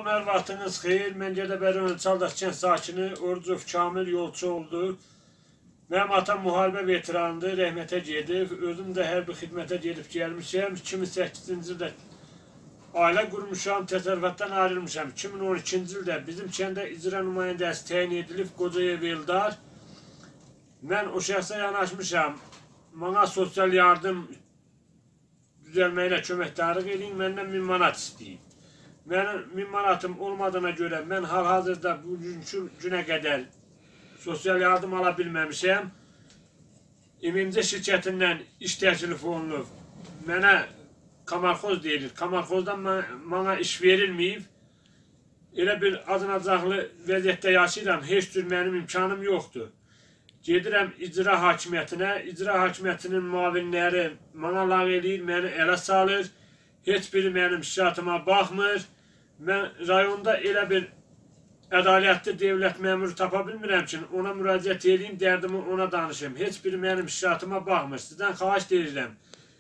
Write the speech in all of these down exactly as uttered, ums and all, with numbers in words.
Salamlar, vaxtınız xeyir. Mən Gədəbəri Çaldaş kənd sakini Orucov Kamil yolçu oldu. Mənim atam müharibə veteranıdır, rəhmətə gedib. Özüm də hərbi xidmətə gedib gəlmişəm. iki min səkkizinci ildə ailə qurmuşam, təsərrüfatdan ayrılmışam. iki min on ikinci ildə bizim kəndə icra nümayəndəsi təyin edilib Qocayev Eldar. Mən o şəxsə yanaşmışam. Bana sosial yardım düzəlməklə köməkdarlıq edin, məndən min manat istəyib. Mənim min manatım olmadığına görə mən hal-hazırda bugünkü günə qədər sosial yardım ala bilməmişəm. İmimcə şirkətindən iş təklif olunub. Mənə kamarxoz deyilir. Kamarxozdan mənə iş verilməyib. Elə bir acınacaqlı vəziyyətdə yaşayıram. Heç cür mənim imkanım yoxdur. Gedirəm icra hakimiyyətinə. İcra hakimiyyətinin müavinləri mənə lağ eləyir, məni ələ salır. Heç biri mənim şikayatıma baxmır. Mən rayonda elə bir ədalətli devlət məmuru tapa bilmirəm ki, ona müraciət edeyim, dərdimi ona danışım. Heç biri mənim şikayatıma baxmır. Sizdən xahiş edirəm.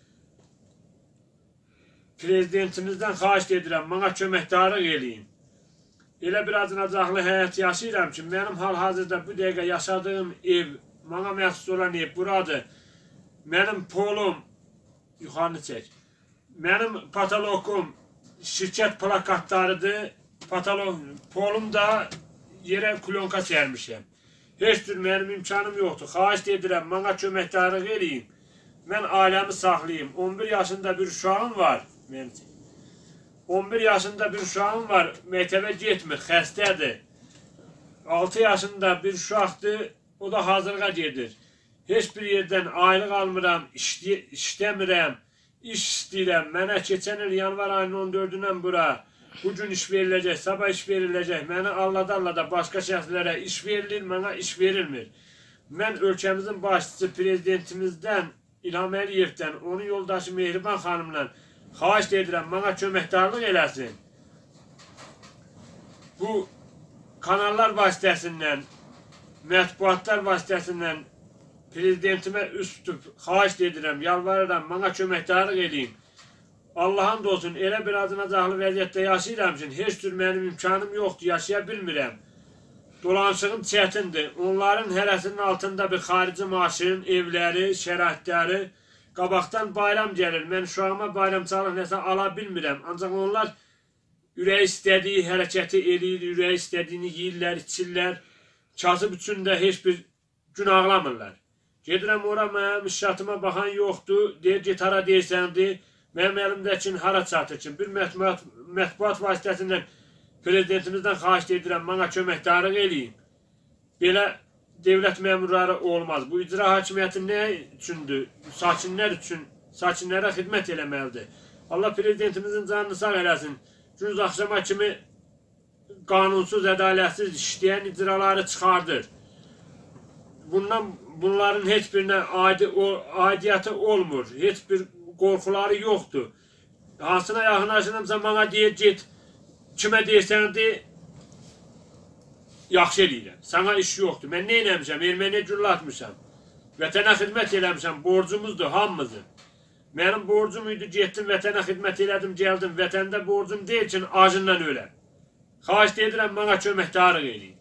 Prezidentimizdən xahiş edirəm, mənə köməkdarlıq eləyin. Elə bir acınacaqlı həyat yaşayıram ki, mənim hal-hazırda bu dəqiqə yaşadığım ev, mənə məxsus olan ev buradır. Mənim polum, yuxarını çək, mənim patolokum şirkət plakatlarıdır. Polum da yerə klonka çərmişəm. Heç cür mənim imkanım yoxdur. Xahiş edirəm, mənə köməkdarlıq eləyin. Mən ailəmi saxlayayım. on bir yaşında bir uşağım var. on bir yaşında bir uşağım var. Məktəbə getmir, xəstədir. altı yaşında bir uşaqdır. O da hazırlığa gedir. Heç bir yerdən aylıq almıram, işləmirəm. İş istəyirəm. Mənə keçən il yanvar ayının on dördündən bura bugün iş veriləcək, sabah iş veriləcək. Məni allada-allada başqa şəxslərə iş verilir, mənə iş verilmir. Mən ölkəmizin başçısı prezidentimizdən, İlham Əliyevdən, onun yoldaşı Mehriban xanımla xahiş edirəm, mənə köməkdarlıq eləsin. Bu kanallar vasitəsindən, mətbuatlar vasitəsindən prezidentimə üst tutub, xahiş edirəm, yalvarıram, mənə köməkdarlıq edeyim. Allah'ın da olsun, elə bir acınacaqlı vəziyyətdə yaşayıram ki, heç cür mənim imkanım yoxdur, yaşaya bilmirəm. Dolanışığım çətindir. Onların hərəsinin altında bir xarici maşın, evləri, şəraitləri, qabaqdan bayram gəlir. Mən uşağıma bayramçalıq nəsə ala bilmirəm. Ancaq onlar ürək istədiyi hərəkəti eləyir, ürək istədiyini yeyirlər, içirlər. Kasıb üçün də heç bir gün ağlamırlar. Gedirəm ora, mənim işatıma baxan yoxdur, deyir, get hara deyirsəndir. Mənim əlimdəkin hara çatır ki, bir mətbuat, mətbuat vasitəsindən prezidentimizdən xahiş edirəm, mənə köməkdarlıq eləyin. Belə devlət məmurları olmaz. Bu icra hakimiyyəti nə üçündür? Sakinlər üçün, sakinlərə xidmət eləməlidir. Allah prezidentimizin canını sağ eləsin. Gündüz axşama kimi qanunsuz, ədalətsiz işləyən icraları çıxardır. Bundan, bunların heç birinə aidi, aidiyyəti olmur. Heç bir qorxuları yoxdur. Hansına yaxınlaşınımsa mənə deyir, get, kimə deyirsən-dir, yaxşı eləyirəm. Sana iş yoxdur. Mən nə eləmişəm? Erməniyə güllə atmışam. Vətənə xidmət eləmişəm. Borcumuzdur, hamımızın. Mənim borcum idi, getdim, vətənə xidmət elədim, gəldim. Vətəndə borcum deyil ki, acından öləm. Xahiş edirəm, mənə köməkdarlıq eləyin.